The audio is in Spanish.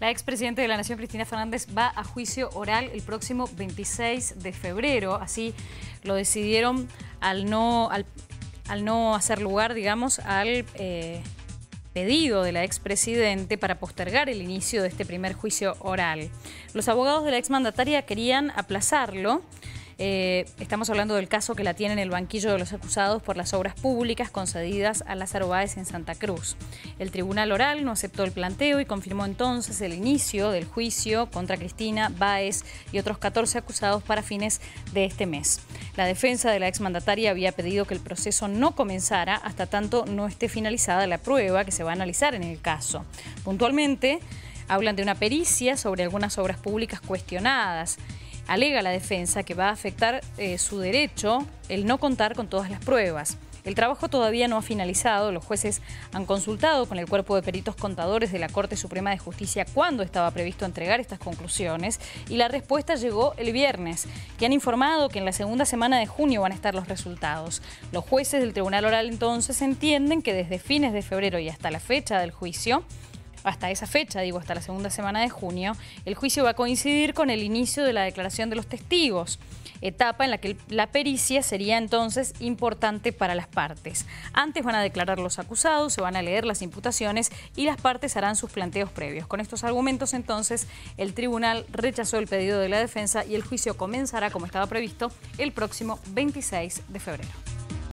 La expresidenta de la Nación, Cristina Fernández, va a juicio oral el próximo 26 de febrero. Así lo decidieron al no hacer lugar, digamos, al pedido de la expresidente para postergar el inicio de este primer juicio oral. Los abogados de la exmandataria querían aplazarlo. Estamos hablando del caso que la tiene en el banquillo de los acusados por las obras públicas concedidas a Lázaro Báez en Santa Cruz. El tribunal oral no aceptó el planteo y confirmó entonces el inicio del juicio contra Cristina, Báez y otros 14 acusados para fines de este mes. La defensa de la exmandataria había pedido que el proceso no comenzara hasta tanto no esté finalizada la prueba que se va a analizar en el caso. Puntualmente, hablan de una pericia sobre algunas obras públicas cuestionadas. Alega la defensa que va a afectar su derecho el no contar con todas las pruebas. El trabajo todavía no ha finalizado. Los jueces han consultado con el cuerpo de peritos contadores de la Corte Suprema de Justicia cuándo estaba previsto entregar estas conclusiones y la respuesta llegó el viernes, que han informado que en la segunda semana de junio van a estar los resultados. Los jueces del Tribunal Oral entonces entienden que desde fines de febrero y hasta la fecha del juicio, hasta esa fecha, hasta la segunda semana de junio, el juicio va a coincidir con el inicio de la declaración de los testigos, etapa en la que la pericia sería entonces importante para las partes. Antes van a declarar los acusados, se van a leer las imputaciones y las partes harán sus planteos previos. Con estos argumentos, entonces, el tribunal rechazó el pedido de la defensa y el juicio comenzará, como estaba previsto, el próximo 26 de febrero.